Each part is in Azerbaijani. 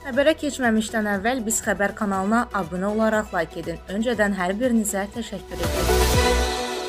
Xəbərə keçməmişdən əvvəl biz xəbər kanalına abunə olaraq like edin. Öncədən hər birinizə təşəkkür edirəm.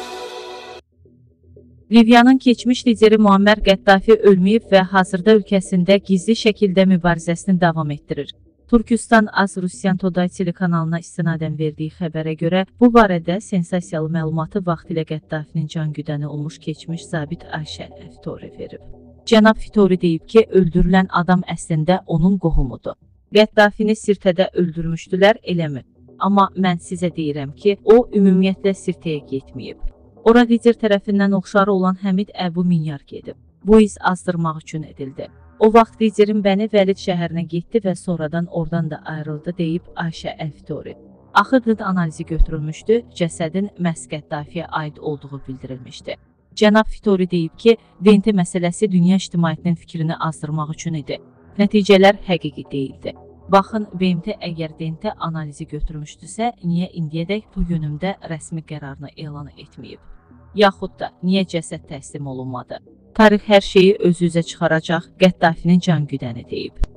Liviyanın keçmiş lideri Muammer Qəddafi ölməyib və hazırda ölkəsində gizli şəkildə mübarizəsini davam etdirir. Türkistan Az-Rusyan Today telekanalına istinadən verdiyi xəbərə görə, bu barədə sensasiyalı məlumatı vaxtilə Qəddafinin can güdəni olmuş keçmiş zabit Ayşə Əftori verib. Cənab Fitori deyib ki, öldürülən adam əslində onun qohumudur. Qəddafini Sirtədə öldürmüşdülər, eləmi? Amma mən sizə deyirəm ki, o ümumiyyətlə Sirtəyə getməyib. Ora lider tərəfindən oxşarı olan Həmid Əbu Minyar gedib. Bu iz azdırmaq üçün edildi. O vaxt liderin Bəni Vəlid şəhərinə getdi və sonradan oradan da ayrıldı, deyib Ayşə Əftori. Axır qıd analizi götürülmüşdü, cəsədin məhz Qəddafiyə aid olduğu bildirilmişdi. Cənab Fitori deyib ki, DNT məsələsi dünya ictimaiyyətinin fikrini azdırmaq üçün idi. Nəticələr həqiqi deyildi. Baxın, BMT əgər DNT analizi götürmüşdüsə, niyə indiyədək bu yönümdə rəsmi qərarını elan etməyib? Yaxud da, niyə cəsəd təslim olunmadı? Tarix hər şeyi öz üzə çıxaracaq, Qəddafinin can güdəni deyib.